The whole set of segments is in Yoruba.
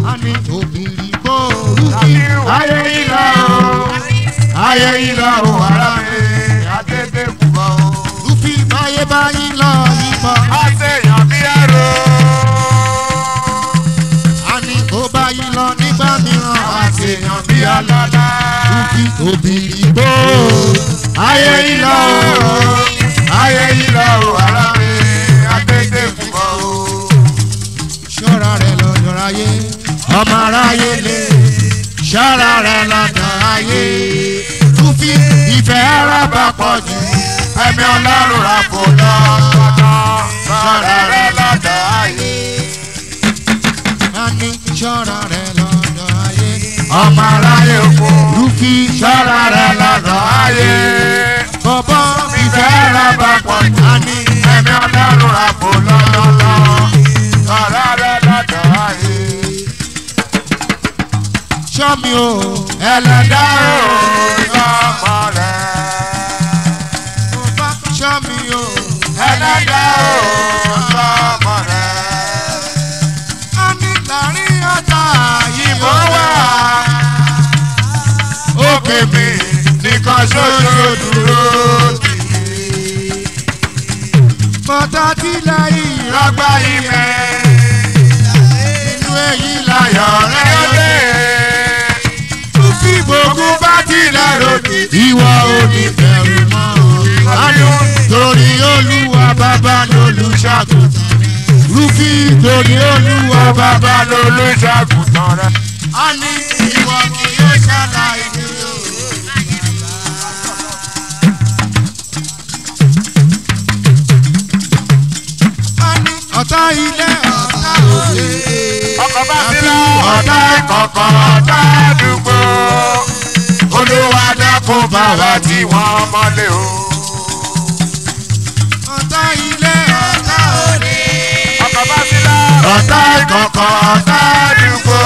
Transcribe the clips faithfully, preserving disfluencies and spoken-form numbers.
Ani obìnrin gbó rúkì. Ayé ìlà o, ayé ìlà o, ara mi, àtẹ̀tẹ̀ kù bọ̀ o. Rúkì báyé báyìí lọ yìnbọn. Àṣeyàn bí ẹ̀rọ. Ani ó báyìí lọ nígbà mìíràn. Àṣeyàn bí alálá. Rúkì obìnrin gbó. Ayé ìlà o, ayé ìlà o, ara mi, àtẹ̀tẹ̀ kù bọ̀ o. Ṣọ́ra rẹ̀ lọ́dọ̀ ayé. Ọmọ aráyé lè. Ṣọ́ra rẹ̀ lọ́dọ̀ ayé. Rúkì ìfẹ́ ara bá pọ̀ jù. Ẹ̀mí Ọlọ́run rà kò lọ́kọ̀ọ́. Ṣọ́ra rẹ̀ lọ́dọ̀ ayé. Ani ṣọ́ra rẹ̀ lọ́dọ̀ ayé. Ọmọ aráyé kò. Rúkì Ṣọ́ra rẹ̀ lọ́dọ̀ ayé. bọ̀bọ̀ Ìfẹ́ rẹ̀ bá pọ̀ jù. Ani Ẹ̀mí Ọlọ́run rà kò lọ́kọ̀ọ́. Ṣọ́ra rẹ̀ lọ́dọ̀ ayé. ṣọ́ mi o. Ẹlẹ́dá o, ọmọ rẹ̀. Bọ̀bọ̀ ṣọ́ mi o. Ẹlẹ́dá o, ọmọ rẹ̀. Ani láàrin ọjà Ìbọn wà. Òkè mi nìkan ṣoṣo dúró tì mí. bọ́tà tilẹ̀ ìrọ̀. Rọ́gbà ìfẹ́. Inú èyí Láyọ̀ rẹ̀ dé. Rúkì Gbogbo bá tilẹ̀ ròdì. ìwọ ò ní bẹ̀rù mọ́. Ani torí Olúwa bàbá lolùṣàgùn. Rúkì torí Olúwa bàbá. Bàbá lolùṣàgùtàn rẹ̀. Ani ìwọ kì yóò ṣàlàyé o. Ani ọ̀tá ilé ọ̀tá òde. Ọkọ̀ bá sílẹ̀ ọ̀tá ìkọ̀kọ̀ ọ̀tá àdúgbò. Olúwa dákun bá wa tí wọ́n mọ́lé o. ọ̀tá ilé ọ̀tá òde. Ọkọ̀ bá sílẹ̀ ọ̀tá ìkọ̀kọ̀ ọ̀tá àdúgbò.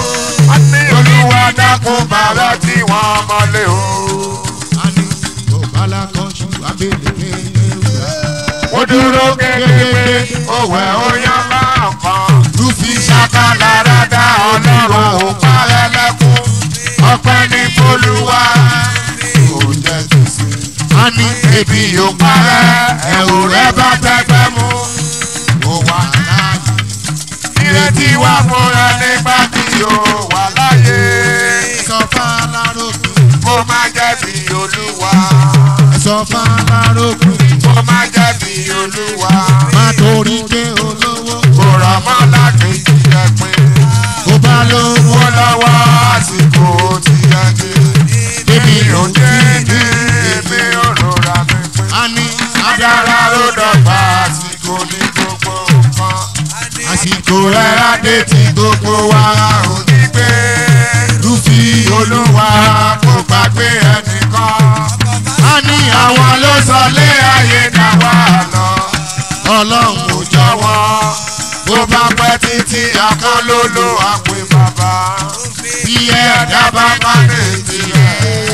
Olúwa dákun bá wa tí wọ́n mọ́lé o. Ani òbálà kan ṣù abẹ́lé ewúrẹ́. Ó dúró kékeré, ó wẹ̀ ó yán máa kan. Rúkì Ṣàkàlà rádá Ọlọ́run ò parẹ́ lẹ́kún. Ọpẹ́ ní Olúwa kò jẹ́ gbèsè. Ani Ebi yóò parẹ́, ẹ̀wù rẹ̀ bá tẹ́gbẹ́ mú. Ó wà láàyè. Ìrètí wà fún ẹ nígbà tí yóò wà láàyè. sọ fàlàrókù. Mo máa jẹ̀bi Olúwa. sọ fàlàrókù. Mo máa jẹ̀bi Olúwa. má torí pé olówó. Kò rọ̀ mọ́ láti jíjẹ pin. kó bá lówó. Ó lọ́wọ́ àsìkò tí ẹ dé. Bébí Mi ò jẹ́ ní èmi ò rọra mi pín. Ani Adára ló dọ̀gba àsìkò ní gbogbo nǹkan. àsìkò Rẹ̀ rẹ̀ adé tí gbogbo wa ò ní gbé. Rúkì Olúwa kò gbàgbé ẹnìkan. Ani Àwọn ló sọ lé ayé dá wà lọ. Ọlọ́run Kò jọ̀wọ́ bó bá pẹ́ títí akọ́lóló àpè bàbá. bí Ẹ̀dá ẹ̀dá bá má lè tilẹ̀.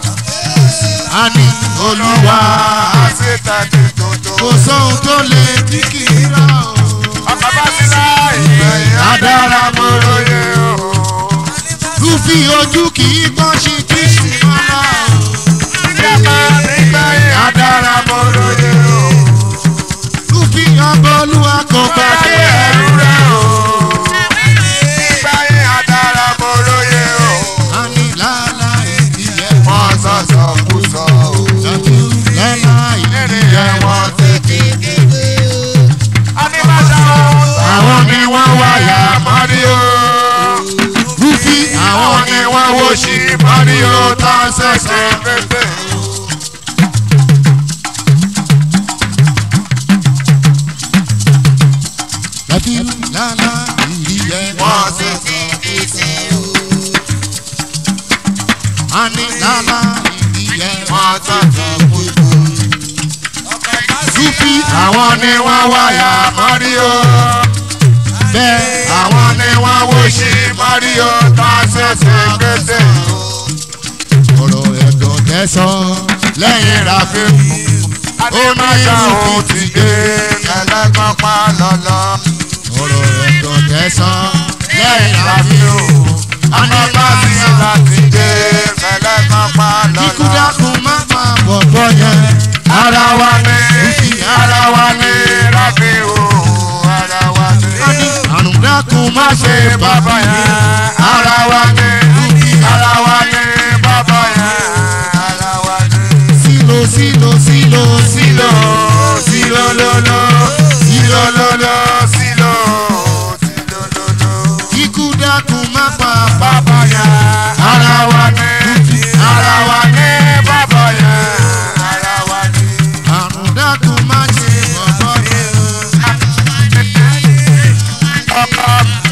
Ani Olúwa á sì tẹ̀lé tòótọ́. kò sóhun tó lè tí kì í rà o. Ọkọ̀ bá sí láì adára mo lóye o. Rúkì ojú kì í gbọ́n ṣe kí sì mọ́lá o. Ìjọba nígbà yìí adára mo lóye o. Rúkì ọba Olúwa kò gbàgbé ẹrú rẹ̀ o. Nígbà yìí adára mo lóye o. Ani lálá ìdíyẹ Wọ́n sọ̀sọ̀ kú sọ o. lọ́tú lálá ìdíyẹ Ènìyàn wọn tètè kéde. A ní má ṣe àwọn ni wọ́n wáyà mọ́rí o. Rúkì Àwọn ni wọ́n wò sí mọ́rí o tán ṣẹ̀ṣẹ̀ pépè. lọ́tú lálá ìdíyẹ Wọ́n ṣẹ̀ṣẹ̀ pépè o. Ani lálá ìdíyẹ Wọ́n ṣẹ̀ṣẹ̀ pépè o. Rúkì Àwọn ni wọ́n wáyà mọ́rí o. bẹ́ẹ̀ Àwọn ni wọ́n wò sí mọ́rí o tán ṣẹ̀ṣẹ̀ pépè o. ọ̀rọ̀ ẹ̀dọ̀ tẹ̀sán lẹ́yìn ràfẹ́. Ó ní òun ti dé ẹlẹ́gbọ́n pa lọ́lọ́. ọ̀rọ̀ ẹ̀dọ̀ tẹ̀sán lẹ́yìn láti o. Ọ̀nà bá sí láti dé fẹ́lẹ́ kan pa lọ́la. Ikú dákun má pa bọ̀bọ̀ yẹn. Ara wa ni, ara wa ni láti o. Ara wa ni. Àrùn dákun má ṣe bàbá yẹn. Ara wa ni, ara wa ni bàbá yẹn. Ara wa ni. Sílò sílò sílò sílò Sílò lolo, sílò lolo, sílò, sílò lolo. ikú dákun má pa Bàbá yẹn, ara wa ni, ara wa ni bàbá yẹn. Ara wa ni. àrùn dákun má ṣe bọ̀bọ̀ yẹn. Ọkọ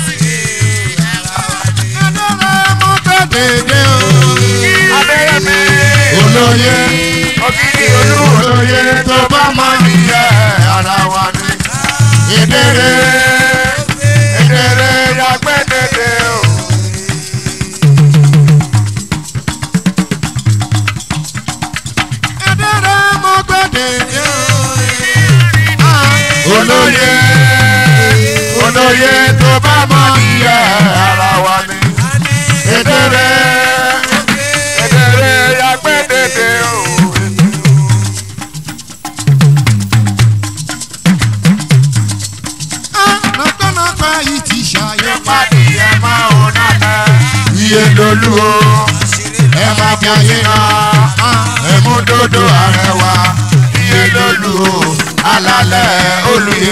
Adọ́rẹ́ mọ́ kéde o. abẹ́rẹ́ mi. Olóyè Ògidì olú olóye tó bá máa ń yẹ ara wa ni. Èdèrè èdèrè yàgbẹ́ dédé o. Adọ́rẹ́ mọ́ kéde o. Olóye olóye tó bá máa ń yẹ ara wa ni. Èdèrè èdèrè yàgbẹ́ dédé o. Nàpẹ́nàpẹ́ yìí ti ṣàyẹ̀. Ìpàdé ẹ̀ máa ò nàlẹ́. Iye lolú o. Ẹ máa jayé náà. Ẹ mú dòdò àrẹwà. Iye lolú o. Alálẹ̀ olùyè.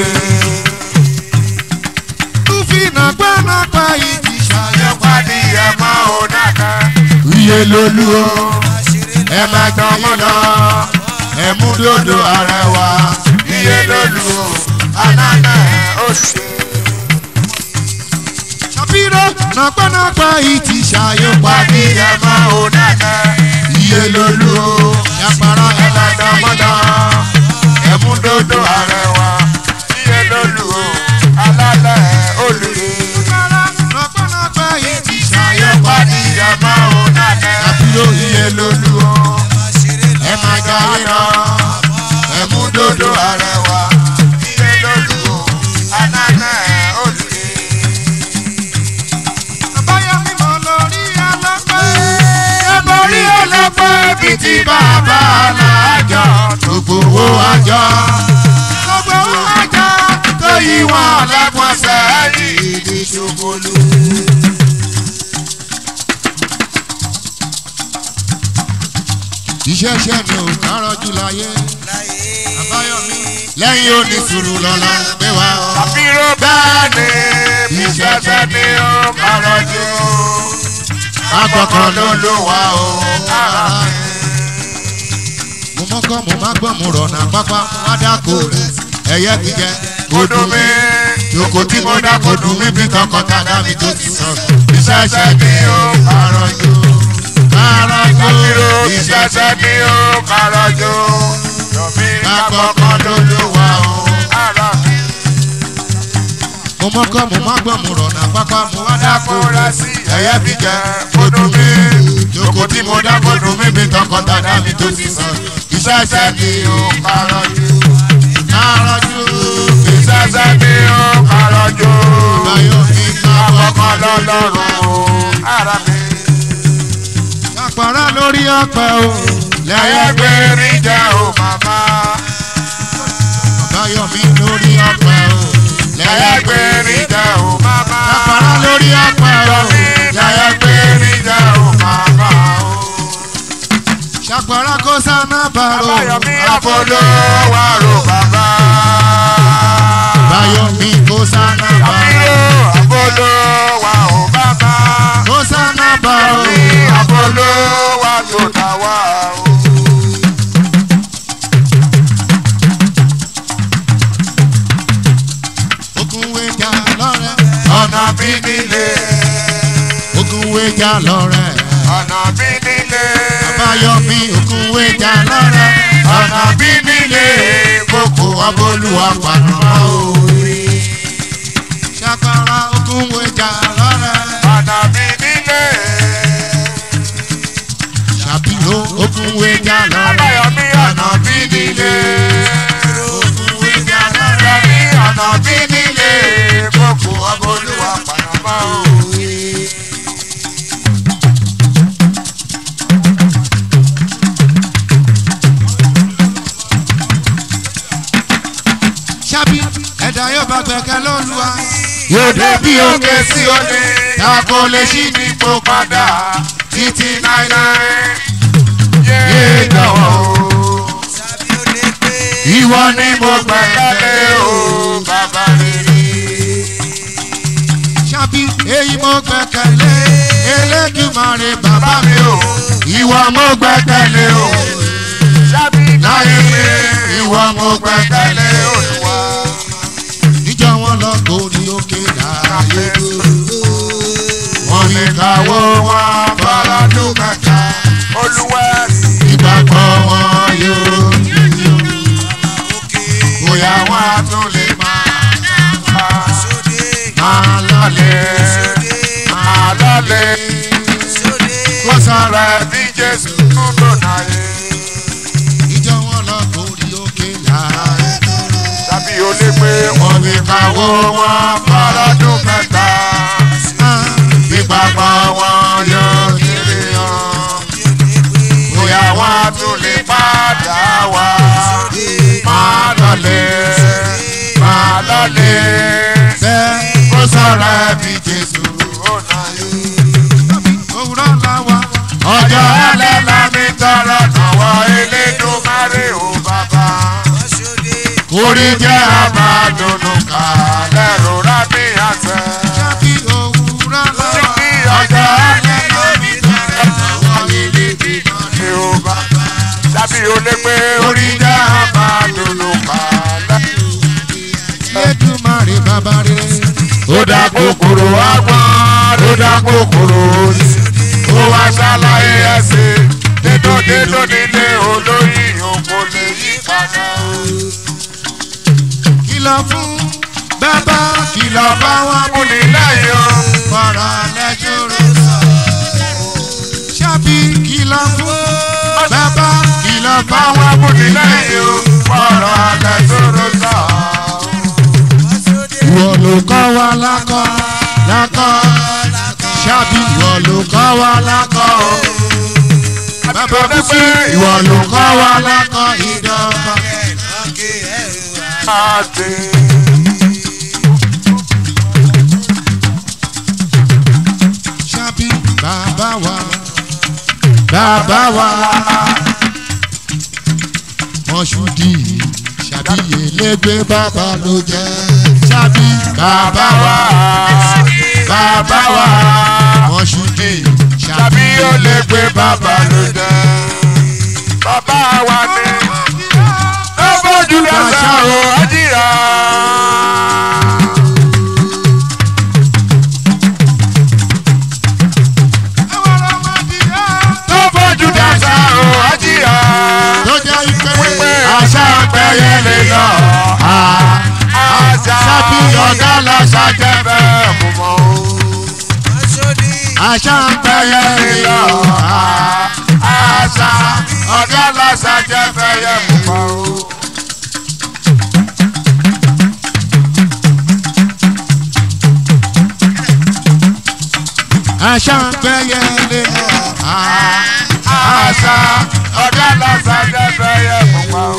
Túfì nàpẹ́nàpẹ́ yìí ti ṣàyẹ̀. Ìpàdé ẹ̀ máa ò nàlẹ́. Iye lolú o. Ẹ máa jọmọ́ náà. Ẹ mú dòdò àrẹwà. Iye lolú o. Alálẹ̀ olùyè. Ṣàfihàn nàpẹ́nàpẹ́ yìí ti ṣàyẹ̀. Ìpàdé ẹ̀ máa ò nàlẹ́. Iye lolú o. Ṣàpàrà Ẹ máa jọmọ́ náà. Ẹ mú dòdò àrẹwà. Iye lolú o. Alálẹ̀ olùyè. nàpẹ́nàpẹ́ yìí ti ṣàyẹ̀. Ìpàdé ẹ̀ máa ò nàlẹ́. Ṣàfihàn iye lolú o. Ẹ máa jayé náà. Ẹ mú dòdò àrẹwà. Iye lolú o. Alálẹ̀ olùyè. Báyọ̀ mímọ́ lórí ọlọ́pẹ́. Ẹ̀bọ̀rí ọlọ́pẹ́ bíi ti bàbá alájọ. Gbogbo owó àjọ. Gbogbo owó àjọ Tó yí wọn lẹ́gbọ̀n sẹ́yìn. Ìdí ṣòkòlù. iṣẹ́ iṣẹ́ mi ò kárọ́jú láyé. Àbáyọ̀mí lẹ́yìn onísùúrù lọ́la gbé wa o. Àfihàn bẹ́ẹ̀ ni ìṣẹ̀ṣẹ̀ ni ó kárọ̀jú. Akọ̀kan ló ló wà o. Mo mọ́kọ́ mo má gbọ́ mo rọ̀nà pápá wá dáko rẹ̀ ẹ̀yẹ́ gbígbẹ́. Kodò mi, Jòkó tí mo dá kò dùn mí bí tọkọtaya mi tó ti sọ. ìṣẹ̀ṣẹ̀ ni ó kárọ̀jú. Kárọ́jú Àfihàn ìṣẹ̀ṣẹ̀ ni ó kárọ̀jú. Yọ̀mí akọ̀kan ló ló wà o. Ara mi. mo mọ́kọ́ mo má gbọ́ mo rọ̀nà pápá mo wá dáko Dákúrẹ́ rẹ̀ sí ẹ̀yẹ́ gbígbẹ́. Kodò mi jòkó tí mo dá kò dùn mí bí tọkọtaya mi tó ti sọ. ìṣẹ̀ṣẹ̀ ni ó kárọ̀jú. Kárọ́jú Ìṣẹ̀ṣẹ̀ ni ó kárọ̀jú. Àbáyọ̀mí Akọ̀kan lọ́lọ́run. Ara mi. Ṣàpàrà lórí ọpẹ o. Lẹ́yìn gbèrí jẹ́ o màmá. Àbáyọ̀mí lórí ọpẹ o. Lẹ́yìn gbèrí jẹ́ o màmá. Ṣàpàrà lórí ọpẹ o. Lẹ́yìn gbèrí jẹ́ o màmá o. Ṣàpàrà kó sáná bàrò. Àbáyọ̀mí àfolówó àrò bàbá. Àbáyọ̀mí kó sáná bàrò. Àbíyó àfolówó àrò bàbá. Kó sáná bàrò. Àfolówó àrò tàwa o. Ogun wéjà lọ́rẹ́. Ọ̀nà bí nílé. Ogun wéjà lọ́rẹ́. Ọ̀nà bí nílé. Àbáyọ̀mí ogun wéjà lọ́rẹ́. Ọ̀nà bí nílé. Kókó abólúwa pàrọ̀ orí. Ṣàpàrà ogun wéjà lọ́rẹ́. Ọ̀nà bí nílé. Ṣàbílò ogun wéjà lọ́rẹ́. Àbáyọ̀mí ọ̀nà bí nílé. Ogun wéjà lọ́rẹ́. Ọ̀nà bí nílé. Kókó Olúwa pàrọ̀mọ́ o. yóò débi òkè sí òní ta kò lè ṣí nípò padà títí náírà yé jọ̀wọ́ ìwọ ni mo gbẹ́kẹ̀lé o bàbá rere. ṣábí èyí mo gbẹ́kẹ̀lé Elédùmarè bàbá mi o ìwọ mo gbẹ́kẹ̀lé o láyé mi ìwọ mo gbẹ́kẹ̀lé Olúwa. níjọ́ wọn lọ gòrí òkè láàyè wọ́n ní káwọ́ wọn fọlọ́dún mẹ́ta Olúwa ìgbàgbọ́ wọn yóò bóyá wọn á tún lè máa máa lọ́lẹ̀ máa lọ́lẹ̀ kó sọ̀rọ̀ bí Jésù tó náyé. níjọ́ wọn lọ gòrí òkè láàyè tàbí o lè pé wọ́n ní káwọ́ wọn fọlọ́dún mẹ́ta ìgbàgbọ́ wọn yóò kéré hàn bóyá wọn á tún lè padà wá máa lọ́lẹ̀ máa lọ́lẹ̀ kó sọ̀rọ̀ bí Jésù ó náyé. òwúrọ̀ làwà ọjọ́ alẹ́ la mi tọrọ náwó Elédùmarè ó bàbá orí jẹ́ àbádùnú kálẹ̀ rọra bí àṣẹ. ṣábí òwúrọ̀ làwà ọjọ́ alẹ́ la mi tọrọ náwó Elédùmarè ó bàbá tàbí o lè pé orí jẹ́ àbádùnú kálẹ̀. Elédùmarè bàbá rere ó dá kòkòrò agbọ́n ó dá kòkòrò òsì ó wá ṣàlàyé ẹsẹ̀ dédòdédò nílé olórí òkò lè yí padà. kìlọ̀ fún bàbá kìlọ̀ bá wọn mú múni lẹ́yìn o. fọ̀rọ̀ lẹ́jọ́rò sọ. ṣábí kìlọ̀ fún bàbá kìlọ̀ bá wọn báwọn mú múni lẹ́yìn o. fọ̀rọ̀ alẹ́ sọ̀rọ̀ sọ. ìwọ ló kọ́ wa lákọ́ lákọ́ ṣábí ìwọ ló kọ́ wa lákọ́ bàbá kúsí ìwọ ló kọ́ wa lákọ́ ìdọ́gba. àti ṣábí bàbá wa bàbá wa mọ̀ṣúdì ṣábí elégbé bàbá ló jẹ́ ṣábí bàbá wa bàbá wa mọ̀ṣúdì tàbí ó lè gbé bàbá ló jẹ́. bàbá wa ni ó bójú lọ́sà o àjìrà. tó bójú lọ́sà o àjìrà. tó jẹ́ ìpè wípé àṣà pẹ́yẹ lè lọ. àṣà ṣábí ọ̀gá làṣà jẹ́ bẹ́ẹ̀ mú mọ́ o. àṣà ń pẹ́yẹ lọ. àṣà ọ̀gá làṣà jẹ́ bẹ́ẹ̀ mú mọ́ o. àṣà ń pẹ́yẹ lé àṣà ọ̀gá làṣà jẹ́ bẹ́ẹ̀ mú mọ́ o.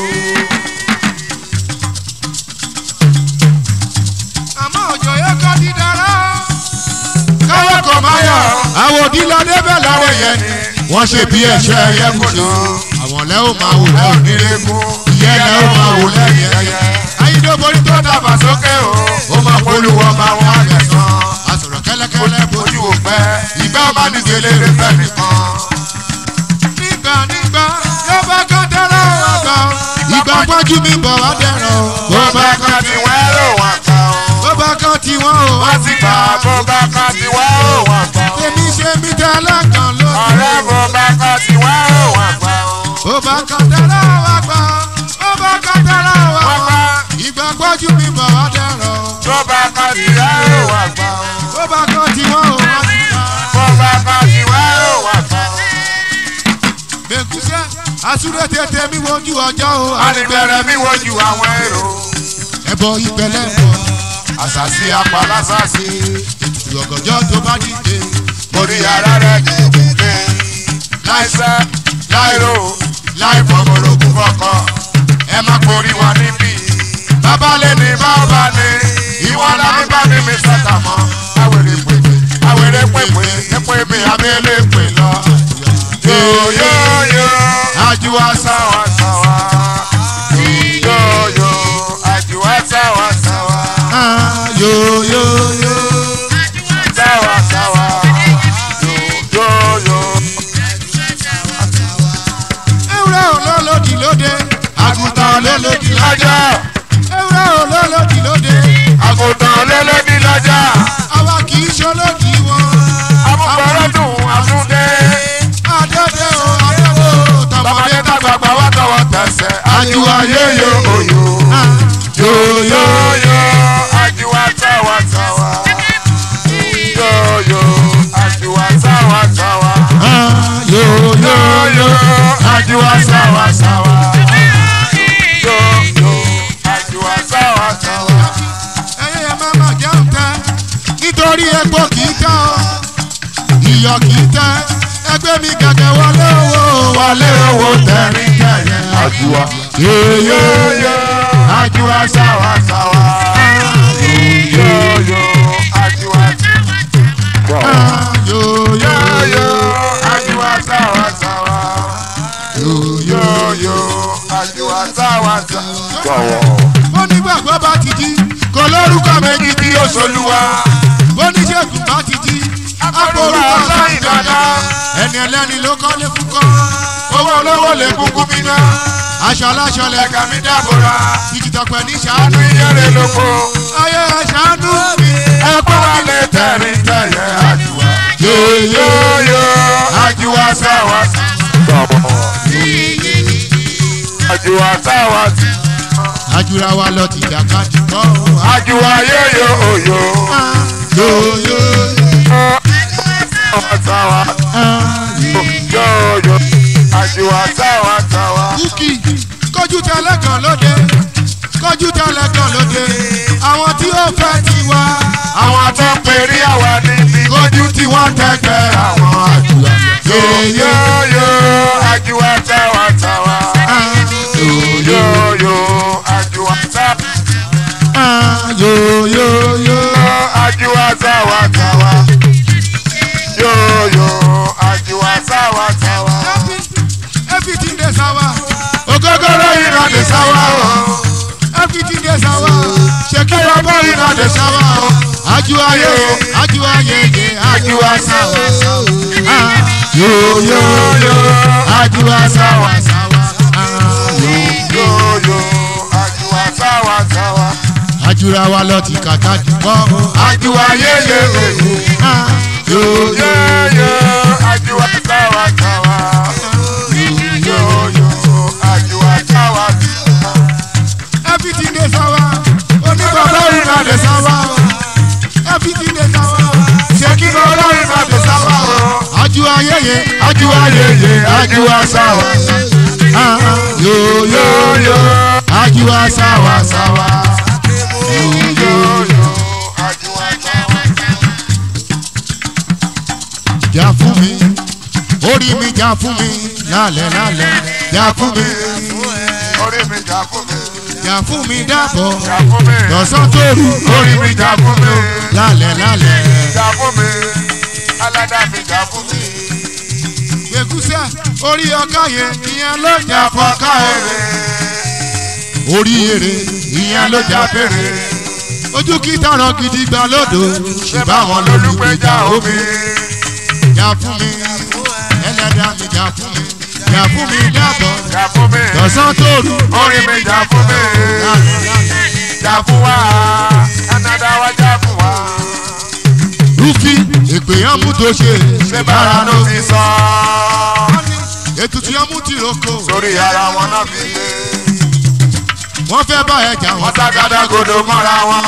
àmọ́ òjò yẹ kọ́ ti dára. káwọ́ kò má yọ̀. àwọn òdìlọ débẹ̀ lára yẹn ni wọ́n ṣe bí ẹ̀ṣẹ̀ ẹ̀yẹ kò ní. àwọn lẹ́ ò máa wò lẹ́ òní lẹ́kùn ìyẹn lẹ́ ò máa wò lẹ́yìn ẹ̀yẹ. ayídóborí tó dàbà sókè o ó máa polówó máa wọ́n àjẹsán. àsọ̀rọ̀ kẹ́lẹ́kẹ́lẹ́ bójú ò pẹ́ ìgbà ọba ní gèlèrè fẹ́ nìkan. nígbà nígbà yóò bá kán dára wà gbà ó. ìgbà pọ́njú mi bọ̀ wá dẹ̀rọ̀ o. bó bá kan ti wẹ́ ló wà pa o. bó bá kán ti wọ́n o. wọ́n sì gbà bó bá kan ti wẹ́ ló wà pa o. èmi ṣe mí tẹ́ alákan lójú. ọ̀rẹ́ bó bá kan ti wẹ́ ló wà pa o. bó bá kán dára wà gbà ó. bó bá kán dára wà wọ́n gbà pa ó. ìgbà pọ́njú mi bọ̀ wá dẹ̀rọ̀ o. bó bá kan ti wẹ́ ló wà pa o. bó bá kán ti wọ́n o. wọ́n ti gbà. bó bá kan ti wẹ́ ló wà pa o. Bẹ̀kúsẹ́ àsúré tètè mi wojú ọjọ́ o. àníbẹ̀rẹ̀ mi wojú àwọn èrò. ẹbọ ìpẹlẹ bọ. àṣàṣì apalásàṣì. ètùtù ọ̀gànjọ́ tó bá dìde. orí ara rẹ̀ dìde. láìsẹ́ láìró láì fọmọlógún fọkọ. ẹ má porí wa níbí. bàbá lè ní bàbá ní. ìwọ làwọn bá mi mi sọ̀tà. lè pè lọ. Yóyóyó àjùwà sáwà sáwà. Yóyóyó àjùwà sáwà sáwà. Yóyóyó sáwà sáwà. Yóyóyó. ewúrẹ́ olólòdì lóde Àgùntàn olólòdì lọ́jà. ewúrẹ́ olólòdì lóde Àgùntàn olólòdì lọ́jà. àwa kì í ṣolódì wọn. Amúgbọ́rọ́ dùn àtúndé. Adédé o adédé o Tọmọdé tàgbàgbà wá tọwọ́ tẹsẹ̀. Àjùwà yóyó òyò. Yóyóyó àjùwà sáwà sáwà. Yóyó àjùwà sáwà sáwà. Yóyó àjùwà sáwà sáwà. Yóyó àjùwà sáwà sáwà. ẹyẹ yẹn máa ma jẹun tẹ nítorí epo kì í tẹ ọ iyọ̀ kì í tẹ ẹgbẹ́ mi gẹ́gẹ́ wọlé owó Wálé owó tẹ̀rín tẹ̀yẹ. Àjùwà. Yóyóyó àjùwà sáwà sáwà. Yóyó àjùwà sáwà. Yóyó àjùwà sáwà sáwà. Yóyó àjùwà sáwà sáwà. bó nígbàgbọ́ bá ti jí Kò lórúkọ méjì tí ó solúwa. bó níṣègùn bá ti jí Akọ̀rúkọ lẹ́yìn dandan. ẹni ẹlẹ́ni ló kọ́lé fún kọ́ Owó olówó lè kúkú mi ná. aṣọ aláṣọ lẹ Ẹ̀ka mi dábòrà. ìjìtọ̀pẹ̀ ní ṣàánú Àánú ìyẹ́rẹ́ lóko. ayé ṣàánú mi Ẹ̀kọ́ wálé tẹ̀rín tẹ̀yẹ àjùwà. Yóyóyó àjùwà sáwà sáwà. Àjùwà sáwà sáwà. àjùra wa lọ ti jàkadì kọ́ Àjùwà yóyó òyò. yóyó Sáwà sáwà. Yóyó àjùwà sáwà sáwà. kúkì kọjú tẹlẹ kan lóde kọjú tẹlẹ kan lóde àwọn tí ó fẹ́ ti wá Àwọn tó ń perí àwa níbi. kọjú tí wọ́n tẹ́gbẹ́ àwọn àjùra Yóyóyó àjùwà sáwà sáwà. Yóyó àjùwà sáwà. yóyóyó Àjùwà sáwà sáwà. Yóyó àjùwà sáwà sáwà. everything dey sawa Ògógóró iná dé sáwà o. everything dey sawa ṣèkí bàbá iná dey sawa àjù ayé àjù ayé yé àjù àsáwà yóyóyó àjù àsáwà sáwà Yóyó àjùwà sáwà sáwà. àjùra wa lọ ti kàkà dùkọ́ Àjùwà yéyé òyò. yóyó Yóyó àjùwà sáwà sáwà. Yóyó àjùwà sáwà sáwà. everything dey sawa oníbàbá iná dey sawa everything dey sawa Ṣèkí bàbá iná dé sáwà o. àjù ayé yé àjù Àjùwà ayé yéyé àjùwà sáwà. yóyó Yóyó àjù àsáwà sáwà yóyó àjùwà sáwà sáwà. jà fún mi orí mi jà fún mi lálẹ́ lálẹ́ jà fún mi Orí mi jà fún mi. jà fún mi dábọ̀ Jà fún mi. lọ́sàn tóru Orí mi jà fún mi. lálẹ́ lálẹ́ Jà fún mi. Aládàá mi jà fún mi. gbẹ̀gúsẹ̀ orí ọkà yẹn ìyẹn ló jà fọ́ká èrè orí èrè ìyẹn ló jà fèrè ojú kìtà ràn gidi gbà lódò Ṣé báwọn lólùgbèjà omi? jà fún mi ẹlẹ́dàá mi jà fún mi jà fún mi dábọ̀ Jà fún mi. lọ́sàn tóru Orí mi jà fún mi. lálẹ́ lálẹ́. Jà fún wa. Anádá wa jà fún wa. Rúfì èpè yẹn mú tó ṣe Ṣé bára ló fi sọ? ètùtù yẹn mú tìrókò Sórí ara wọn náà fi lé. wọ́n fẹ́ bá ẹja wọn Wọ́n ságàdàgodo mọ́ra wọn.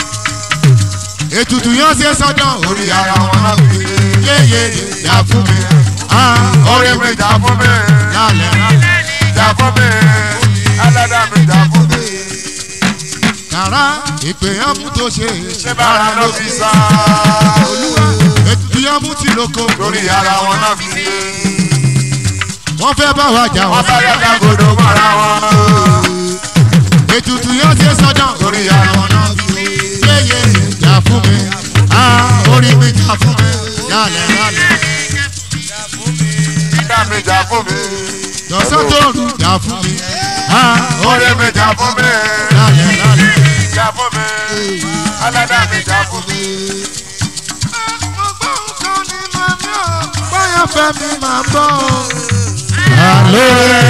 ètùtù yẹn ṣe sọ́dọ̀ orí Orí ara ara wọn náà fi lé. yéye jà fún mi Orí mi jà fún mi. lálẹ́ lálẹ́ Jà fún mi. Aládàá mi jà fún mi. kàrá èpè yẹn mú tó ṣe Ṣé bára ló fi sọ? olúwa ètùtù yẹn mú tìrókò Sórí ara wọn náà fi lé. wọ́n fẹ́ bá wa jà Wọ́n wọn ságàdàgodo mọ́ra wọn. ètùtù yẹn ṣe sọ́dọ̀ Sórí ara wọn náà fi lé. yéye jà fún mi orí mi jà fún mi lálẹ́ lálẹ́ Ìdá mi jà fún mi. Jọ̀sán tó rù jà fún mi. Orí mi jà fún mi. Lálẹ́ lálẹ́. Jà fún mi. Aládà mi jà fún mi. Mo gbọ́ nǹkan ní màmí ọ̀. Báyọ̀ fẹ́ mi máa bọ̀. Àlóore.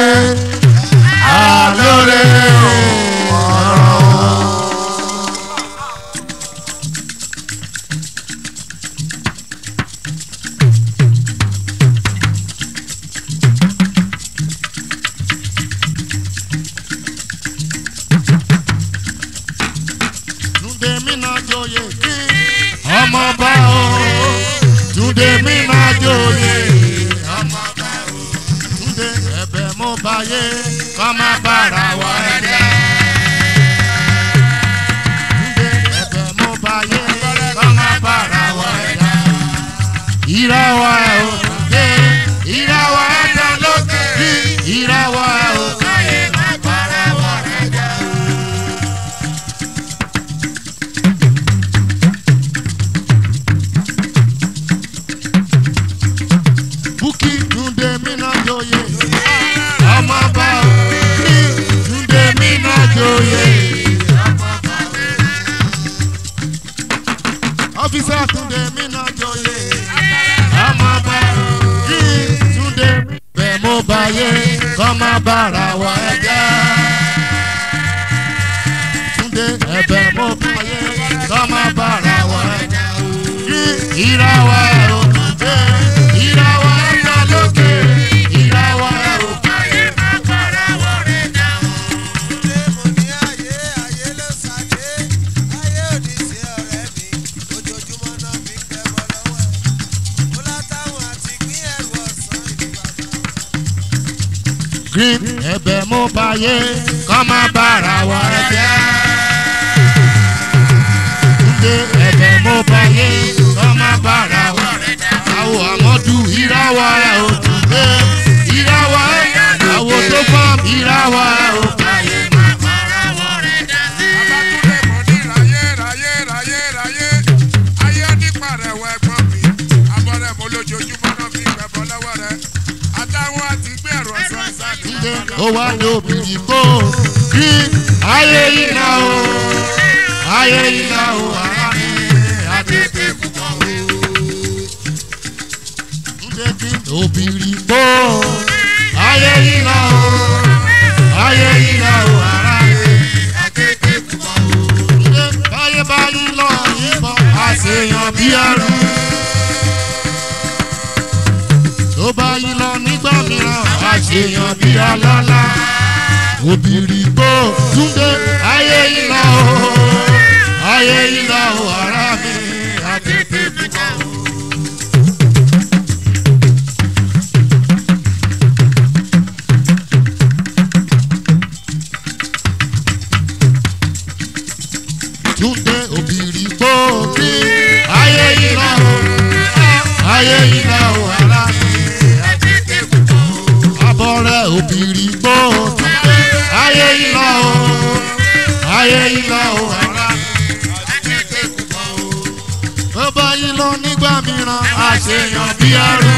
Àlóore ọ̀rọ̀. Túndé mi náà joyè kí ọmọ bá o. Túndé mi náà joyè ọmọ bá o. Túndé ẹ̀bẹ̀ mo báyé kọ́ má bára wọ ẹ̀jẹ̀. Túndé ẹ̀bẹ̀ mo báyé kọ́ má bára wọ ẹ̀jẹ̀. Ìràwọ̀ ẹ̀ ò dé, ìràwọ̀ ẹ̀ dán lókè rí, ìràwọ̀ ẹ̀ ò káyé má bára wọ ẹ̀jẹ̀. Bukki Túndé mi náà joyè ọmọ bá o. Túndé mi náà joyè ọmọ bá o. Ọ́físà Túndé mi náà joyè ọmọ bá o. Túndé bẹ́ẹ̀ mo báyé kọ́ má bára wọ ẹ̀jẹ̀. Túndé ẹ̀bẹ̀ mo báyé kọ́ má bára wọ ẹ̀jẹ̀. Ìràwọ̀ ẹ̀ ò dé, ìràwọ̀ ẹ̀ dán lókè, ìràwọ̀ ẹ̀ ò káyé má bára wọ ẹ̀jẹ̀. Green ẹ̀bẹ̀ mo báyé kọ́ má bára wọ ẹ̀jẹ̀. Túndé ẹ̀bẹ̀ mo báyé kọ́ má bára wọ ẹ̀jẹ̀. Àwọ̀ àmọ́dù ìràwọ̀ ẹ̀ ò Túndé, ìràwọ̀ ẹ̀ àwọ̀ tó fọ́ ìràwọ̀ ẹ̀ ò káyé má bára wọ ẹ̀jẹ̀. Abátúndé mo ní ráyé ráyé ráyé ráyé. Ayé nípa rẹ̀ wọ ẹ̀gbọ́n mi. Abọ́rẹ̀ mo lójoojúmọ́ náà fi gbẹ̀bọ̀ lọ́wọ́ rẹ̀. Àtàwọn àti gbé ẹ̀rọ ọ̀sán ìsáàdì. Túndé ó wá ní obìnrin kó kí ayé yìí náà o, ayé yìí náà o, ara mi àtẹ̀tẹ̀ púpọ̀ o. Túndé kí obìnrin kó ayé yìí náà o, ayé yìí náà o, ara mi àtẹ̀tẹ̀ púpọ̀ o. Túndé báyé báyìí lọ yìnbọn àṣeyàn bí ẹrú. Tó bá yí lọ nígbà mìíràn àṣeyàn bí ọlọ́lá. Obìnrin kó Túndé ayé yìí lọ o, ayé yìí lọ o, ara mi àtẹ̀tẹ̀ púpọ̀ o. Túndé obìnrin kó kí ayé yìí lọ o, ayé yìí lọ o, ara mi àtẹ̀tẹ̀ púpọ̀ o. Abọ́rẹ̀ obìnrin kó Túndé ayé yìí lọ o, ayé yìí lọ o, ara mi àtẹ̀tẹ̀ púpọ̀ o. Tó bá yí lọ nígbà mìíràn àṣeyàn bí ẹrú.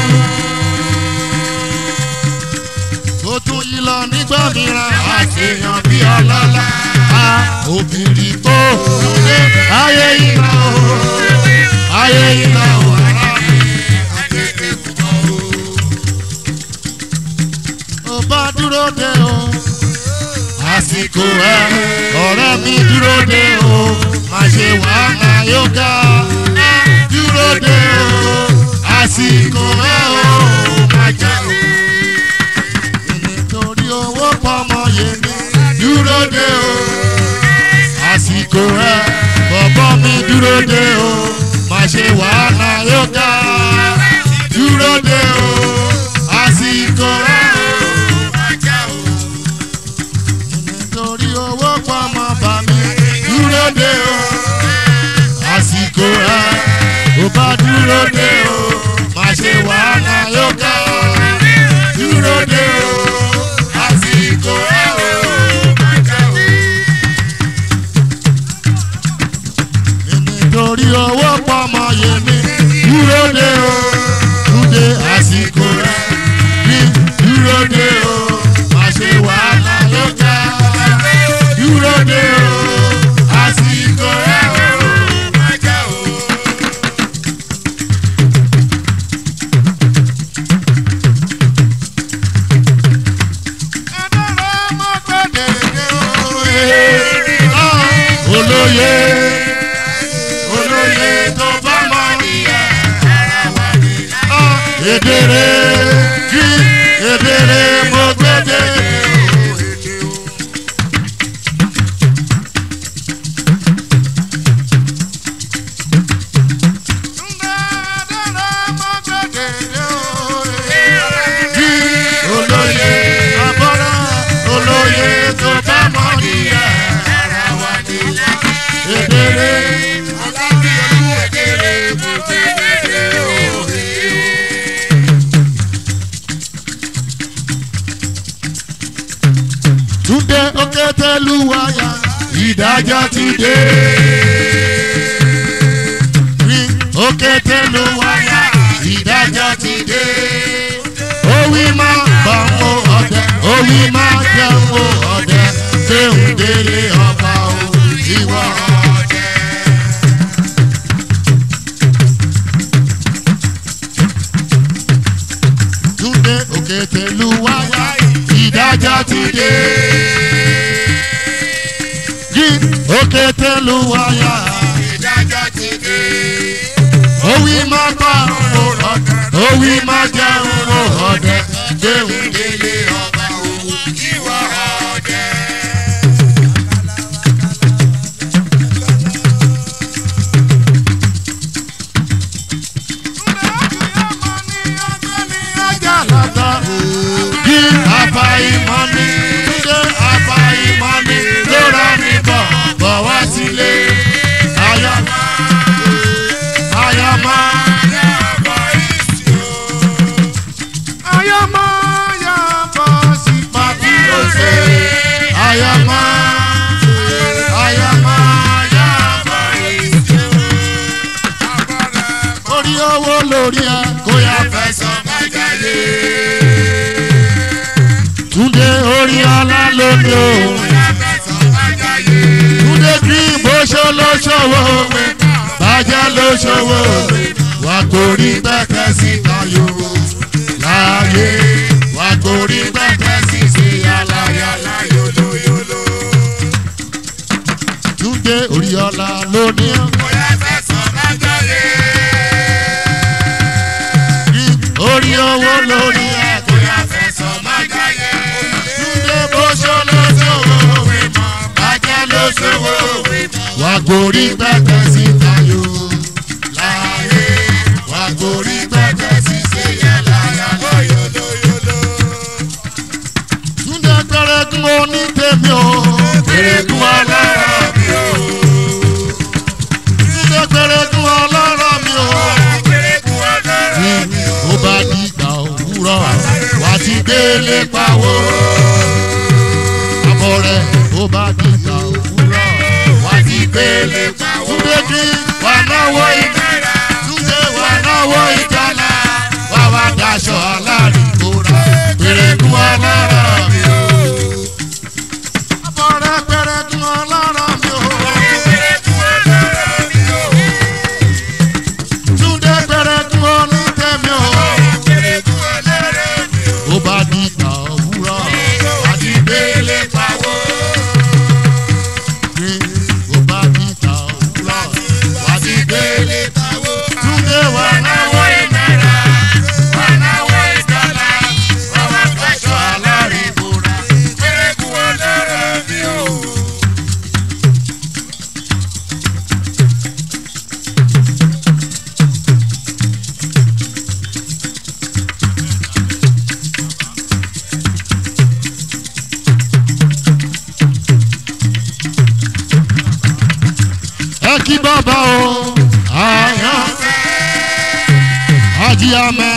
Tó tún yí lọ nígbà mìíràn àṣeyàn bí ọlọ́lá. Obìnrin kó Túndé ayé yìí lọ o, ayé yìí lọ o, ara mi àtẹ̀tẹ̀ púpọ̀ o. Ó bá dúró dé o, àsìkò ẹ ọ̀rẹ́ mi dúró dé o, má ṣe wàhálà yóò ga. Dúró dé o, àsìkò ẹ o, má jà o. Nítorí owó pọmọ yèmí, dúró dé o, àsìkò ẹ bọ̀bọ̀ mi dúró dé o, má ṣe wàhálà yóò ga. Dúró dé o, àsìkò ẹ o, má jà o. Nítorí owó pọmọ bà mí, dúró dé o, àsìkò ẹ ò bá dúró dé o, má ṣe wàhálà yóò ga. Dúró dé o, àsìkò ẹ o, má jà o. Nítorí owó pọmọ yèmí, dúró Èdèrè kí èdèrè mo gbédè. Kí olóye àbọ̀rọ̀ olóye tó bá mọ̀ níyà ara wa ni. Èdèrè alábí olú èdèrè mo gbédè òye. Túndé Òkétéluwáyà ìdájọ́ ti dé. Òkétéluwáyà ìdájọ́ ti dé. Owí máa bá wo ọdẹ, owí máa jẹ́ wo ọdẹ, gbéhùn délé ọba o, ìwọ ọdẹ. Túndé Òkétéluwáyà ìdájọ́ ti dé. Òkétéluwáyà ìdájọ́ ti dé. Owí máa bá wo ọdẹ, owí máa jẹ́ wo ọdẹ, gbéhùn délé ọba o, ìwọ ọdẹ. Kí àfàìmọ̀ ni Túndé àfàìmọ̀ ni ló rà mí bọ̀ bọ̀ wá sílé. Ayọ̀mọ́ ayọ̀mọ́ ayọ̀mọ́ yàbọ̀ sí pàbí òṣè. Ayọ̀mọ́ ayọ̀mọ́ yàbọ̀ ìṣe. Orí owó lórí ẹ kó yá fẹsọ̀ má jáde. Túndé orí ọlá lóde o. Túndé kí bóṣó ló ṣòwò bàjẹ́ ló ṣòwò wà gorí pẹ́pẹ́ sí tayo láàyè wà gorí pẹ́pẹ́ sí ṣe yàlàyàlà yòlóyòló. Túndé orí ọlá lóde o. Orí owó lórí ẹ̀ kò yá fẹ̀sọ̀ má jáyé. Túndé bóṣó ló ṣòwò bàjẹ́ ló ṣòwò wà gorí pẹ́pẹ́ sí tayo láàyè wà gorí pẹ́pẹ́ sí ṣe yàlàyàlà yòlóyòló. Túndé pẹ̀rẹ̀gùn oní tèmi o, pẹ̀rẹ̀gùn ọlọ́rọ̀ mi o. Túndé pẹ̀rẹ̀gùn ọlọ́rọ̀ mi o. Ó bá dìgbà òwúrọ̀ wá ti délé pawó. Àbọ̀ rẹ̀ ó bá dìgbà òwúrọ̀ wá ti délé pawó. Túndé kí wà náwó ìgbàlá, Túndé wà náwó ìgbàlá, wà wá daṣọ alárìnkóra, pẹ̀rẹ̀gùn ọlọ́rọ̀ mi o. Àbọ̀ rẹ̀ pẹ̀rẹ̀gùn ọlọ́rọ̀ mi o. Túndé pẹ̀rẹ̀gùn oní tèmi o. Ó bá dìgbà òwúrọ̀ àti délé pawó. Ó bá dìgbà òwúrọ̀ àti délé pawó. Túndé wà náwó ìnára, wà náwó ìdọ́là, wà wá gbàṣọ alárìnkóra, pẹ̀rẹ̀gùn ọlọ́rọ̀ mi o. Ẹ kí bàbá o, àyànfẹ́, Ajíamẹ́,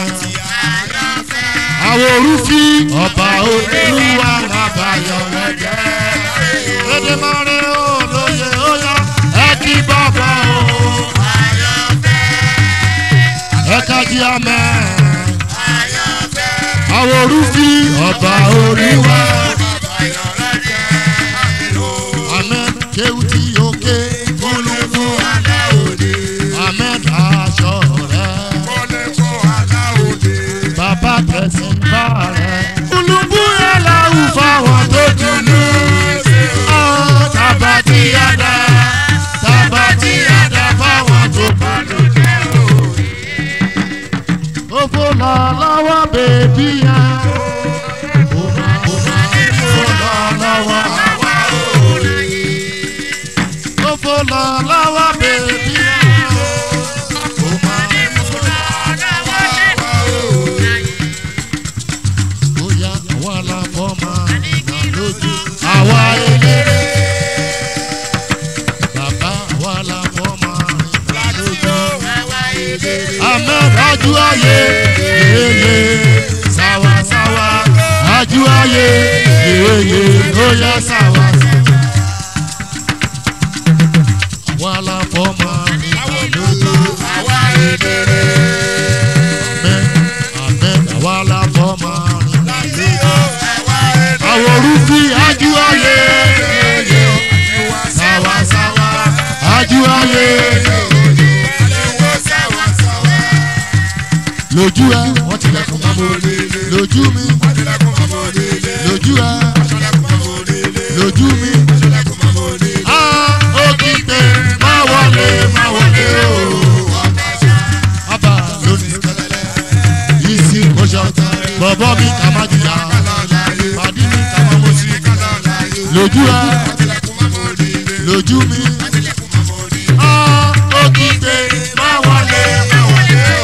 àwọn orúfí ọba olúwa làbàyọ̀ rẹ̀ jẹ́. Èdè mọ́rin olóye óyá, ẹ kí bàbá o, àyànfẹ́, ẹ kájíamẹ́, àwọn orúfí ọba olúwa làbàyọ̀ rẹ̀ jẹ́. Ahmed Kéwútì òkè. Ahmed aṣọ rẹ̀. Bàbá tẹ̀sí bá rẹ̀. Olùbú aláwù fáwọn tó dùnú. Tàbátì yàdá, tàbátì yàdá fáwọn tó bá lójú. Òfò lọ lọ́wọ́ bèbí yẹn. Ó máa ó máa fò lọ lọ́wọ́ àwa òòrè. Ó fò lọ lọ́wọ́ bèbí yẹn. Ó máa fò lọ lọ́wọ́ àwa òòrè. Bóyá àwa la fọ́ máa nà lójú. Àwa eléré. Bàbá àwa la fọ́ máa nà lójú. Àmọ́ ajú ayé yeye sáwà sáwà ajú ayé yeye lóyá sáwà sáwà. Àwa la fọ́ máa nígbà lójú. Àwa eléré. Àmẹ́ àmẹ́ àwa la fọ́ máa nígbà lójú. Àwọn orúkí ajú ayé yeye sáwà sáwà ajú ayé yeye. Lójú ẹ wọ́n tilẹ̀kùn mọ́ mọ́lé lójú mi lójú ẹ lójú mi á ó kígbe má wọlé má wọlé o ọba lónìí ìsì oṣù bọ̀bọ̀ mi kà má jìyà pàdé mi kà má mọ̀ sí lójú ẹ lójú mi á ó kígbe má wọlé má wọlé o.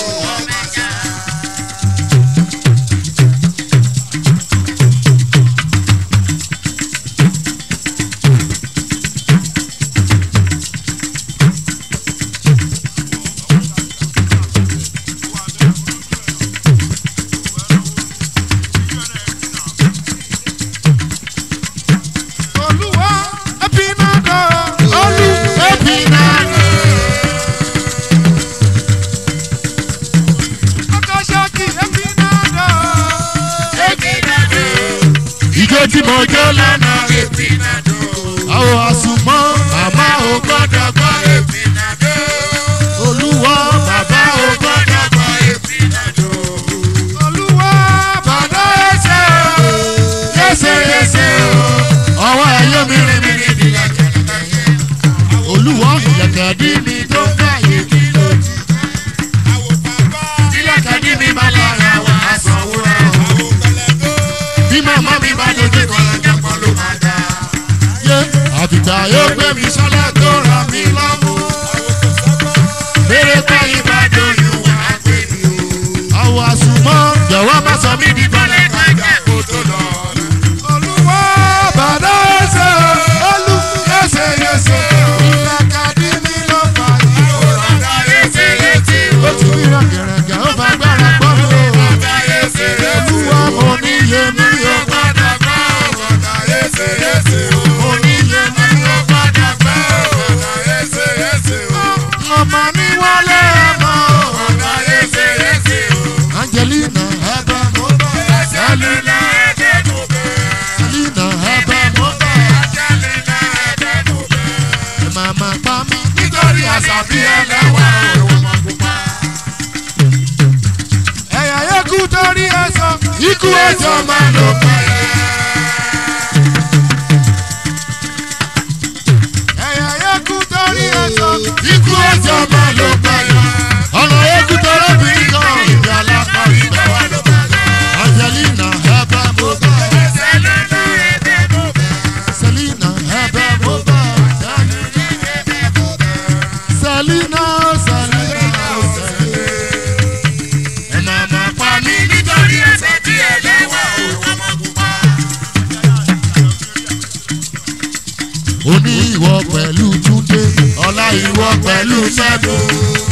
Tí mo jó lánà èpinado. Àwọn àsùnmọ́ bàbá ò gbọ́dọ̀ gbọ́ èpinado. Olúwa bàbá ò gbọ́dọ̀ gbọ́ èpinado. Olúwa bàbá ẹsẹ̀ o. Yẹ́sẹ̀ yẹ́sẹ̀ o. Ọwọ́ ẹ̀yọ́ mi rìn mí ní ìlẹ̀kẹ̀. Olúwa ìlẹ̀kẹ̀ dí mi tó ń káyé kí ló ti. Ìlẹ̀kẹ̀ dí mi bá lára wà á sanwó rẹ̀. Bí màmá mi bá dojú kan ẹ̀jẹ̀pọ̀ ló máa dá. Yé àbìgbà yóò gbé mi sọ́lá tó ra mi lọ́mú. Bèrè pé ìbàdàn yóò wá gbé mi o. Àwọn àsùnmọ́ jọ̀wọ́ má sọ mí di bọ́lẹ̀ kájà kó tó lọ. Olúwa bàdá ẹsẹ̀ olú ẹsẹ̀ yẹsẹ̀. Ìlàkàdí mi ló fà yí. Bàdá ẹsẹ̀ létí o. Ó ti rí ràgẹ̀rẹ̀gẹ̀ ó bá gbára gbọ́ mi o. Bàdá ẹsẹ̀ létí o. Olúwa mo níye mi o. Bàdá gbọ́ bàdá ẹsẹ̀ létí o. Mo níye mi o. Bàdá gbọ́ bàdá ẹsẹ̀ létí o. Ọmọ ní wọlé ẹ̀mọ́. Bàdá ẹsẹ̀ létí o. Angelina ẹ̀bẹ̀ mo bẹ̀. Selina ẹ̀bẹ̀ mo bẹ̀. Selina ẹ̀bẹ̀ mo bẹ̀. Angelina ẹ̀bẹ̀ mo bẹ̀. Màmá pa mí nítorí àṣàbí ẹlẹ́wà òun mọ̀ pupa. Ẹ̀yà yẹ kú torí ẹ̀sọ́. Ikú ẹ̀sọ́ máa lò pẹ́. Ẹ̀yà yẹ kú torí ẹ̀sọ́. Ikú ẹ̀sọ́ máa lò pẹ́. Ọ̀nà yẹ kú torí obìnrin kan. Ìgbà alápá ìgbà wà ló bá lọ. Angelina ẹ̀bẹ̀ mo bẹ̀. Selina ẹ̀bẹ̀ mo bẹ̀. Selina ẹ̀bẹ̀ mo bẹ̀. Selina Selina Selina. Ẹ máa máa pa mí nítorí ẹsẹ̀ tí ẹ lẹ́wà òun ọmọ pupa. Oní ìwọ pẹ̀lú Túndé, ọlá ìwọ pẹ̀lú Ṣẹ́gun.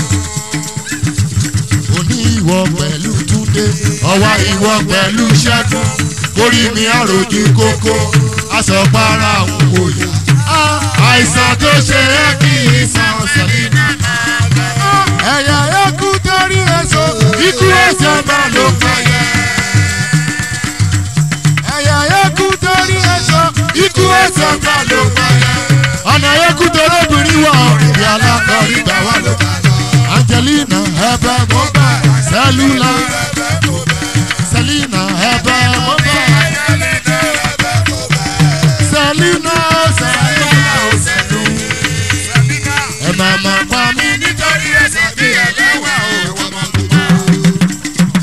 Oní ìwọ pẹ̀lú Túndé, ọwá ìwọ pẹ̀lú Ṣẹ́gun. Orí mi àròjù kókó, aṣọ para òun kò yá. Àìsàn tó ṣe é kí ìsàn Selina náà lọ. Ẹ̀yà ẹ̀kú torí ẹ̀sọ́, ikú ẹ̀sẹ̀ máa ló fẹ́yẹ. Ẹ̀yà ẹ̀kú torí ẹ̀sọ́, ikú ẹ̀sẹ̀ máa ló fẹ́yẹ. Ọ̀nà ẹ̀kú torí obìnrin wà òrìrì alákọ̀ọ́rí gbà wà ló bá lọ. Angelina ẹ̀bẹ̀ mo bẹ̀. Selina Selina ẹ̀bẹ̀ mo bẹ̀. Selina Selina Selina. Ẹ máa máa pa mí nítorí ẹsẹ̀ bí ẹlẹ́wà òun ọmọ pupa.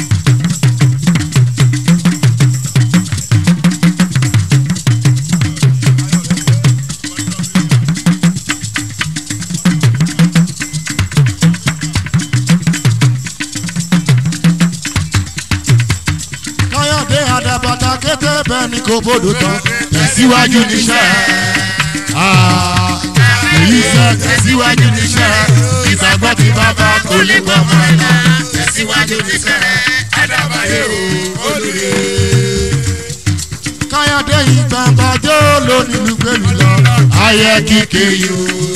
kété bẹ́ẹ̀ ni kò bòdò tán tẹ̀síwájú níṣẹ́ èyí sẹ́ tẹ̀síwájú níṣẹ́ ìgbàgbọ́ tí bàbá kò lè gbọ́ mọ́ ẹ̀ náà tẹ̀síwájú níṣẹ́ àdàbàyè o olùyè. Káyọ̀dé ìgbàgbọ́jọ́ lónìí gbèlú lọ ayẹ kíkẹ́ yìí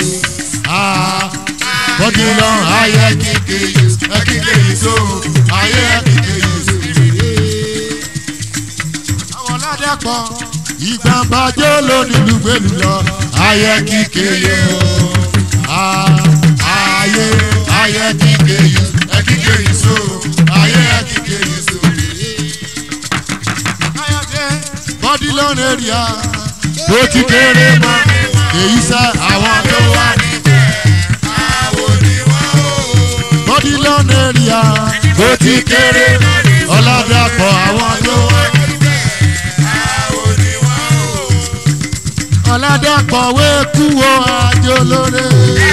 bọ́dí lọ ayẹ kíkẹ́ yìí ẹ kíkẹ́ yìí so ayẹ kíkẹ́ yìí so. Àwọn ládàpọ̀ ìgbàgbọ́jọ́ lónìí gbèlú lọ ayẹ kíkẹ́ yìí ayẹ ayẹ kíkẹ́ yìí ẹ kíkẹ́ yìí so ayẹ kíkẹ́ yìí so. Bọ́dí lọ́nà èrìà tó ti kéré mọ́ èyí sẹ́ àwọn tó wà níbẹ̀ àwọn oníwọ̀n o. Bọ́dí lọ́nà èrìà tó ti kéré mọ́ ọ̀làdàpọ̀ àwọn tó wà níbẹ̀ àwọn oníwọ̀n o. Ọ̀làdàpọ̀ wéèkú wo àjò lóore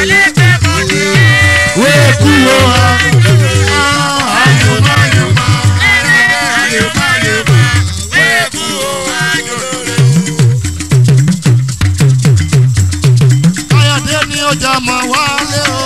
wéèkú wo àjò ayọ̀mọ̀ ayọ̀mọ̀ ayọ̀mọ̀ ayọ̀mọ̀. Ọjà mọ̀ wálé o.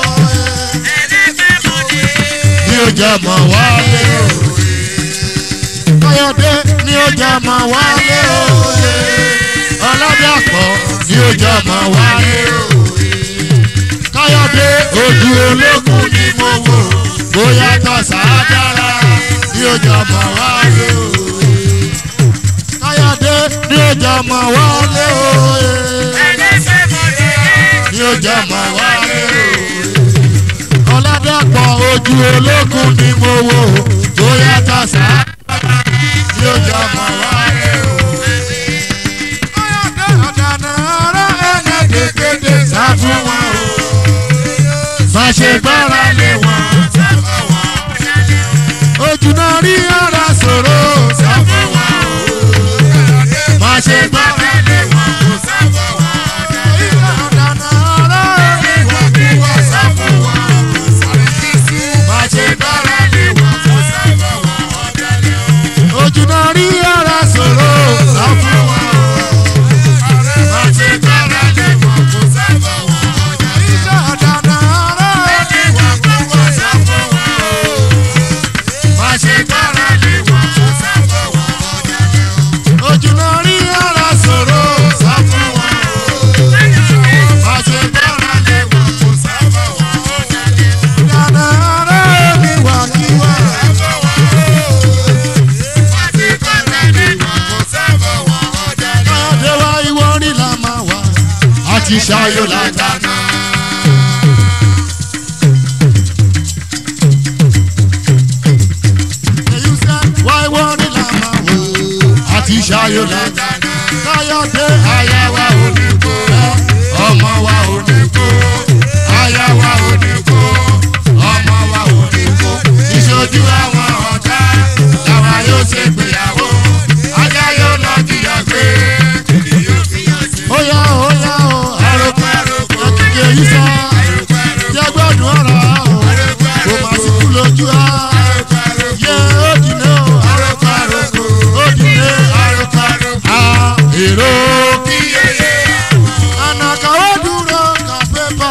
Ní ọjà mọ̀ wálé o. Káyọ̀dé ní ọjà mọ̀ wálé o. Ọládàpọ̀ ní ọjà mọ̀ wálé o. Káyọ̀dé ojú olókùn ni mo wò. Bóyá tọ̀sà dára ní ọjà mọ̀ wálé o. Káyọ̀dé ní ọjà mọ̀ wálé o. Ní ọjà mọ̀ wálé o. Ọládàpọ̀ ojú olókùn ni mo wò tó yàtọ̀ sá. Ní ọjà mọ̀ wálé o. Ọ̀dàna ọ̀rọ̀ ẹ̀yẹ kékeré sá fún wọn o. Má ṣe gbára lé wọn. Ojú náà rí ọ̀rọ̀ sọ̀rọ̀ sá fún wọn o. Má ṣe gbára lé wọn. Ojúnarí ara sọ̀rọ̀ sáfù wọn. Má ṣe gbára lé wọn kó sáfù wọn. Ìjà ọ̀dàna ara ẹni wà fún wọn sáfù wọn. Má ṣe gbára lé wọn kó sáfù wọn. Ojúnarí ara sọ̀rọ̀ sáfù wọn. Má ṣe gbára lé wọn kó sáfù wọn. Ọ̀dàna ara ẹni wà kí wà. Ti ṣayọ̀ látàná. Èyí sẹ́ wáyé wọ́n rí làmà wò. Àti ṣayọ̀ látàná. Káyọ̀dé aya wa ò ní kó. Ọmọ wa ò ní kó. Aya wa ò ní kó. Ọmọ wa ò ní kó. Ìṣojú àwọn ọ̀tá làwa yóò ṣe gbéyàwó. Ajá yóò lọ jìyà gbé. Ó yá ó yá o. Èyí sọ jẹ́ gbọ́dún ọ̀rọ̀ o, kò má sí kú lójú á. Yé òdìní o, òdìní a èrò kíyèyé. Ànàkàwé dúró ka pépà.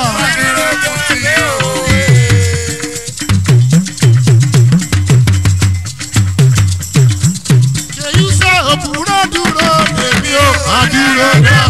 Èyí sọ òpùrọ̀ dúró lèmi ò má dúró náà.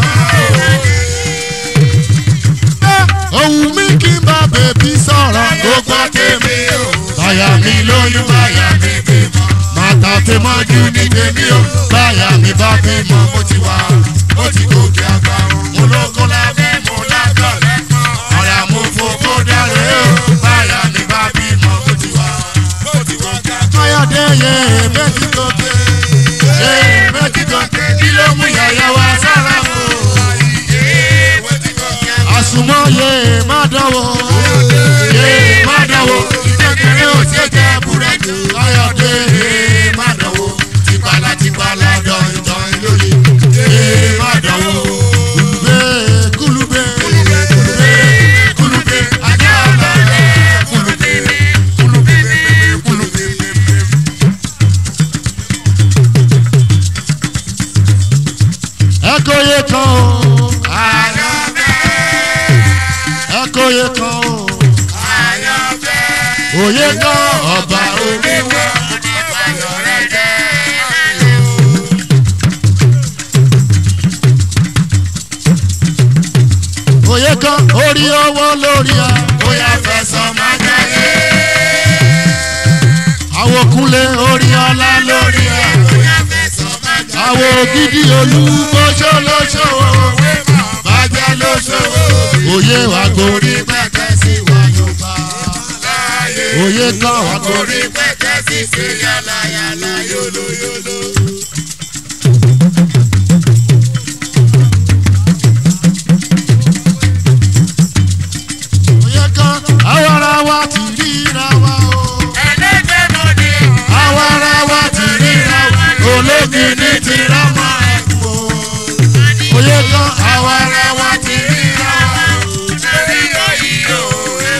Ohun mi kí n bá bèbí sọ̀rọ̀ tó gbọ́ tèmi o. Báyà mi lóyún báyà mi bímọ. Màtà tí mọ́jú ní tèmi o. Báyà mi bá bímọ mo ti wá. Mo ti gòkè àgbà o. Mo lóko lábẹ́ mo lágọ̀ lẹ́kọ̀ọ́. Ọ̀rẹ́ mo fòkó dáre o. Báyà mi bá bímọ mo ti wá. Mo ti gòkè àgbà o. Káyọ̀dé yé méjì gòkè. Yé méjì gòkè. Kí ló mú yàyà wá sára o? Àsùnmọ́ yé má dánwò. Yé má dánwò. Ìkékeré ò ṣe jẹ́ búrẹ́dì. Káyọ̀dé yé má dánwò. Tìpalà tìpalà dọ̀yìn dọ̀yìn lóye. Yé má dánwò. Kulube kulube kulube kulube ajá ọlọ́lẹ̀ kulube kulube kulube. náà ọba orí wa. Oyè kan orí owó lórí a. Bóyá fẹsọ̀ máa jáde. Àwọn kúnlé orí ọlá lórí a. Bóyá fẹsọ̀ máa jáde. Àwọn gidi olúmọṣọ lọ́ṣọ́wọ́. Bàjẹ́ lóṣòwò. Oyè wa gorí Pẹ̀kẹ́ sí wa Yorùbá. oyè kan wa gorí. Orí pẹ̀kẹ́ sí sí yàlá yàlá yóló yóló. Oyè kan àwọn ará wa ti ríra wa o. Ẹlẹ́gbẹ́ mo ní. Àwọn ará wa ti ríra wa. Ológìní ti rámọ ẹ̀kú o. Oyè kan àwọn ará wa ti ríra wa. Lórí oyè o.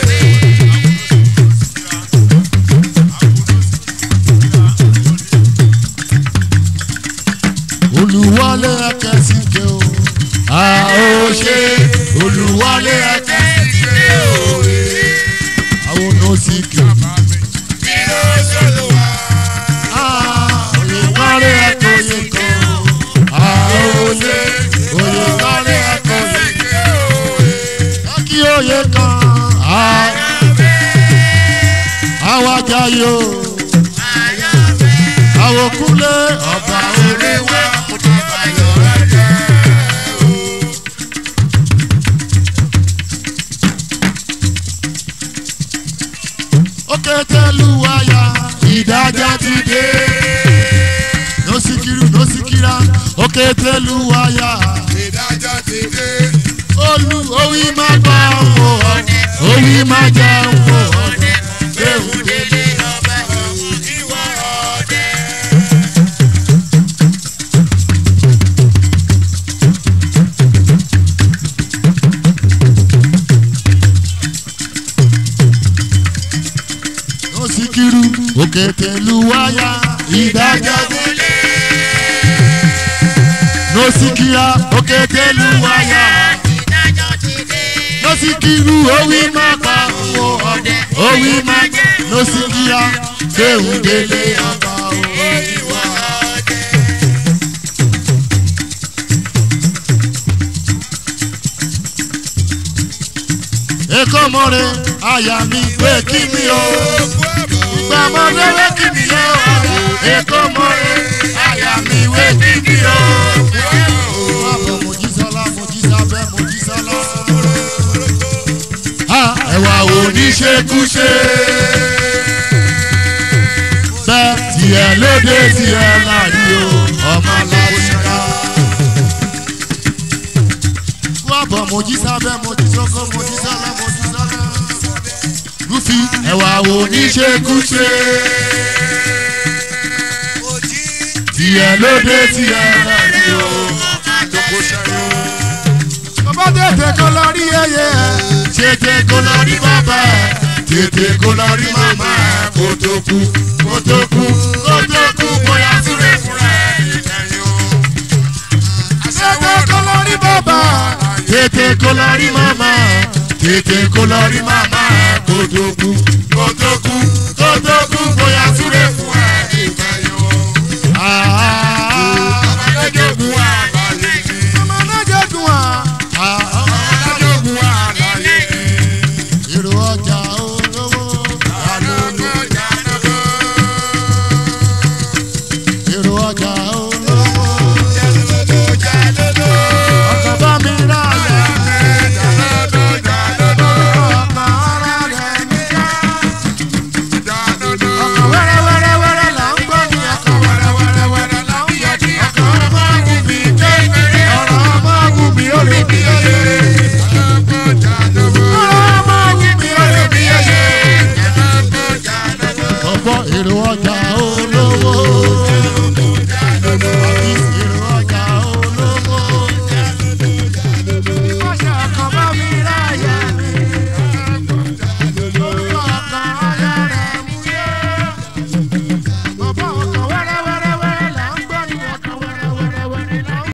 Olúwọlé akẹ́sìkẹ́ o. A ò ṣe olúwọlé akẹ́sìkẹ́ o. Àwọn nọ́ọ̀sìkẹ́. Kìlọ̀ sọ̀lùwà. Olúwọlé akẹ́sìkẹ́ o. A ò ṣe olúwọlé akẹ́sìkẹ́ o. Kí oyè kan. Àwọn ajayi o. Àwọn kúnlé ọba orí wa. Òkètèlúwàyà ìdájà ti dé. Nọ́sìkìrù nọ́sìkìrà òkètèlúwàyà. Ìdájọ́ ti dé. Olú òwì má gbà wò ọ̀nẹ́. Òwì má jà wò ọ̀nẹ́. Léwu Délé ọba ìwọ ọdẹ. nọ́sìkìrù òkètèlúwàyà ìdájà ti dé. Nọ́sìkìrà òkètèlúwàyà. Ìdájọ́ ti dé. Nọ́sìkìrù òwì má gbà wò ọ̀nẹ́. Òwì má jà nọ́sìkìrà léwu délé ọba òwò. Ìwọ ọdẹ. Èkó mọ́re àyà mi gbé kí mi o. Ìgbà mọ́re wé kí mi o. Èkó mọ́re àyà mi wé kí mi o. Bàbá Mojísọ́lá Mojísábẹ́ Mojísọ́lá. Ẹ̀wà oníṣekúṣe. Bẹ́ẹ̀ tiẹ̀ lóde tiẹ̀ láàrí o. Ọmọ aláṣẹ́ká. Bàbá Mojísábẹ́ Mojísọ́kọ́ Mojísọ́lá Mojísọ́lá. Rúfì ẹ̀wà oníṣekúṣe. Tiẹ̀ lóde tiẹ̀ láàrí o. Bàbá tètè kó lọ rí ẹyẹ ẹ̀. Tètè kó lọ rí bàbá ẹ̀. Tètè kó lọ rí màmá ẹ̀. Kó tó kú kó tó kú kó tó kú bóyá súré fúnra ẹ̀ ìtẹ̀yìn o. Tètè kó lọ rí bàbá ẹ̀. Tètè kó lọ rí màmá ẹ̀. Tètè kó lọ rí màmá ẹ̀. Kó tó kú kó tó kú kó tó kú bóyá súré fúnra ẹ̀ ìtẹ̀yìn o. Ọmọdéjọ́gùn wà lálẹ́ yìí. Ọmọ náà jẹ́ dùn à. Ọmọdéjọ́gùn wà lálẹ́ yìí. Èrò ọjà olówó. Àlọ́gbọ́ jàdọ́gbọ́. Èrò ọjà olówó. Jàdọ́gbọ́ jàdọ́gbọ́. Ọkọ̀ bá mi rà yà. Jàdọ́gbọ́ jàdọ́gbọ́. Ọkọ̀ ara rẹ̀ mi já. Jàdọ́gbọ́. Ọkọ̀ wẹ́rẹ́wẹ́rẹ́wẹ́rẹ́ là ń gbọ́ ní ọkọ̀ wẹ́rẹ́wẹ́rẹ́wẹ́rẹ́ là ń yọ ní ọkọ̀ ọmọ wù mí kékeré. Ọ̀rọ̀ ọmọ wù mí ó lè bí ẹyẹ. Jàdọ́gbọ́ jàdọ́gbọ́. Ọ̀rọ̀ ọmọ wù mí ó lè bí ẹyẹ. Jàdọ́gbọ́ jàdọ́gbọ́. Ọ̀pọ̀ èrò ọjà olówó.